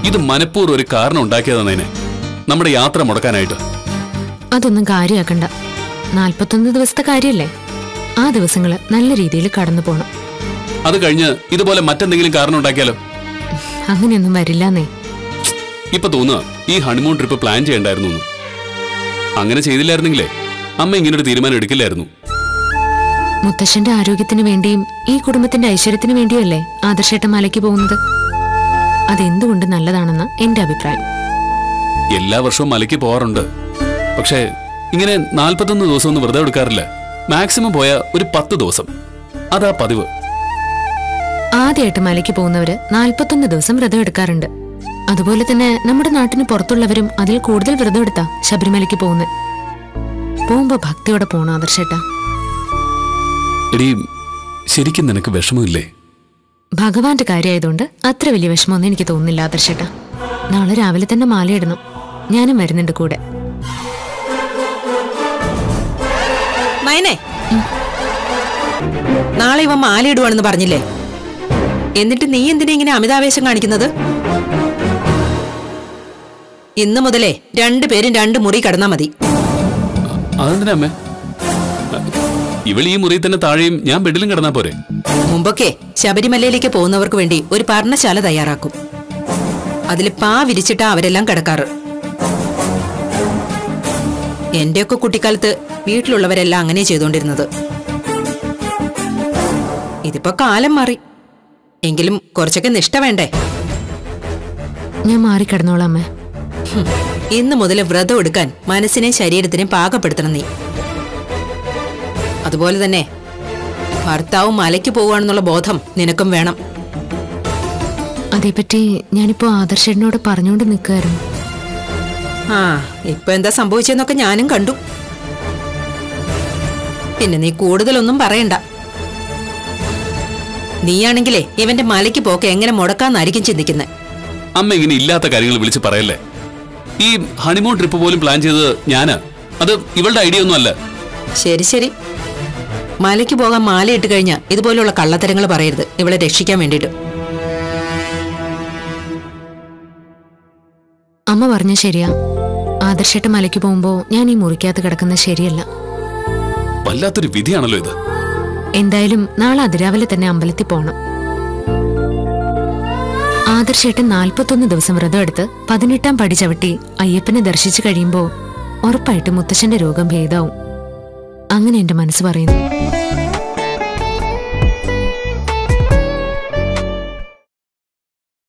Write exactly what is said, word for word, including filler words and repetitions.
ഇത് മനഃപൂർവ്വം ഒരു കാരണം ഉണ്ടാക്കിയതാണേനെ നമ്മുടെ യാത്ര മുടക്കാനായിട്ട്. അതൊന്നും കാര്യമാക്കണ്ട. നാൽപ്പത്തൊന്ന് ദിവസത്തെ കാര്യല്ലേ, ആ ദിവസങ്ങള് നല്ല രീതിയിൽ കടന്നു പോണം. അത് കഴിഞ്ഞ് ഇതുപോലെ മറ്റെന്തെങ്കിലും കാരണം ഉണ്ടാക്കിയാലോ? അങ്ങനെയൊന്നും വരില്ലെന്നേ. ഇപ്പൊ തോന്നുക ഈ ഹണിമൂൺ ട്രിപ്പ് പ്ലാൻ ചെയ്യണ്ടായിരുന്നു. അങ്ങനെ ചെയ്തില്ലായിരുന്നെങ്കിലേ അമ്മ ഇങ്ങനൊരു തീരുമാനം എടുക്കില്ലായിരുന്നു. മുത്തശ്ശന്റെ ആരോഗ്യത്തിന് വേണ്ടിയും ഈ കുടുംബത്തിന്റെ ഐശ്വര്യത്തിന് വേണ്ടിയല്ലേ ആദർശേട്ടൻ മലയ്ക്ക് പോകുന്നത്. അതെന്തുകൊണ്ട് നല്ലതാണെന്ന എന്റെ അഭിപ്രായം. എല്ലാ വർഷവും മലയ്ക്ക് പോവാറുണ്ട്. പക്ഷേ ഇങ്ങനെ നാൽപ്പത്തൊന്ന് ദിവസം ഒന്നും വെറുതെ എടുക്കാറില്ല. മാക്സിമം പോയ ഒരു പത്ത് ദിവസം, അതാ പതിവ്. ആദ്യമായിട്ട് മലയ്ക്ക് പോകുന്നവര് നാൽപ്പത്തൊന്ന് ദിവസം വ്രതം എടുക്കാറുണ്ട്. അതുപോലെ തന്നെ നമ്മുടെ നാട്ടിന് പുറത്തുള്ളവരും അതിൽ കൂടുതൽ വ്രതം എടുത്താ ശബരിമലയ്ക്ക് പോകുന്നത്. പോകുമ്പോ ഭക്തിയോടെ പോണം ആദർശേട്ടാ. എടീ, ശരിക്കും നിനക്ക് വിഷമമില്ലേ? ഭഗവാന്റെ കാര്യമായതുകൊണ്ട് അത്ര വലിയ വിഷമമൊന്നും എനിക്ക് തോന്നുന്നില്ല ആദർശേട്ടാ. നാളെ രാവിലെ തന്നെ മാലയിടണം. ഞാനും വരുന്നുണ്ട് കൂടെ. മൈനെ, നാളെ ഇവ മാലയിടുവാണെന്ന് പറഞ്ഞില്ലേ? എന്നിട്ട് നീ എന്തിനാ ഇങ്ങനെ അമിതാവേശം കാണിക്കുന്നത്? ഇന്ന് മുതലേ രണ്ടുപേരും രണ്ട് മുറി കടന്നാ മതി. അതെന്തിനാ അമ്മേ? ഇവൾ ഈ മുറിയിൽ തന്നെ താഴെയും ഞാൻ ബെഡിലും കിടന്നാ പോരെ? മുമ്പൊക്കെ ശബരിമലയിലേക്ക് പോകുന്നവർക്ക് വേണ്ടി ഒരു പർണശാല തയ്യാറാക്കും. അതിൽ പാ വിരിച്ചിട്ടാ അവരെല്ലാം കിടക്കാറ്. എന്റെയൊക്കെ കുട്ടിക്കാലത്ത് വീട്ടിലുള്ളവരെല്ലാം അങ്ങനെ ചെയ്തുകൊണ്ടിരുന്നത്. ഇതിപ്പോ കാലം മാറി. എങ്കിലും കുറച്ചൊക്കെ നിഷ്ഠ വേണ്ടേ? ഞാൻ മാറിക്കിടന്നോളാം അമ്മേ. ഇന്ന് മുതൽ വ്രതം എടുക്കാൻ മനസ്സിനെയും ശരീരത്തിനെയും പാകപ്പെടുത്തണം നീ. അതുപോലെ തന്നെ ഭർത്താവും മലയ്ക്ക് പോവുകയാണെന്നുള്ള ബോധം നിനക്കും വേണം. അതേപ്പറ്റി ഞാനിപ്പോ ആദർശേട്ടനോട് പറഞ്ഞുകൊണ്ട് നിൽക്കായിരുന്നു. ആ, ഇപ്പൊ എന്താ സംഭവിച്ചെന്നൊക്കെ ഞാനും കണ്ടു. പിന്നെ നീ കൂടുതലൊന്നും പറയണ്ട. നീയാണെങ്കിലേ ഇവന്റെ മലയ്ക്ക് പോക്ക് എങ്ങനെ മുടക്കാന്നായിരിക്കും ചിന്തിക്കുന്നത്. അമ്മ ഇങ്ങനെ ഇല്ലാത്ത കാര്യങ്ങൾ വിളിച്ച് പറയല്ലേ. ഈ ഹണിമൂൺ ട്രിപ്പ് പോലും പ്ലാൻ ചെയ്തത് ഞാനാ. അത് ഇവളുടെ ഐഡിയ ഒന്നും അല്ല. ശരി ശരി, മലയ്ക്ക് പോകാൻ മാലയിട്ട് കഴിഞ്ഞാ ഇതുപോലുള്ള കള്ളത്തരങ്ങൾ പറയരുത്, ഇവളെ രക്ഷിക്കാൻ വേണ്ടിട്ട്. അമ്മ പറഞ്ഞ ശരിയാ. ആദർശേട്ടൻ മലയ്ക്ക് പോകുമ്പോ ഞാൻ ഈ മുറിക്കകത്ത് കിടക്കുന്നത് ശരിയല്ല. വല്ലാത്തൊരു വിധിയാണല്ലോ ഇത്. എന്തായാലും നാളെ അതിരാവിലെ തന്നെ അമ്പലത്തിൽ പോണം. ആദർശേട്ടൻ നാൽപ്പത്തൊന്ന് ദിവസം വ്രതം എടുത്ത് പതിനെട്ടാം പടി ചവിട്ടി അയ്യപ്പനെ ദർശിച്ചു കഴിയുമ്പോ ഉറപ്പായിട്ടും മുത്തശ്ശന്റെ രോഗം ഭേദാവും. അങ്ങനെ എന്റെ മനസ്സ് പറയുന്നു.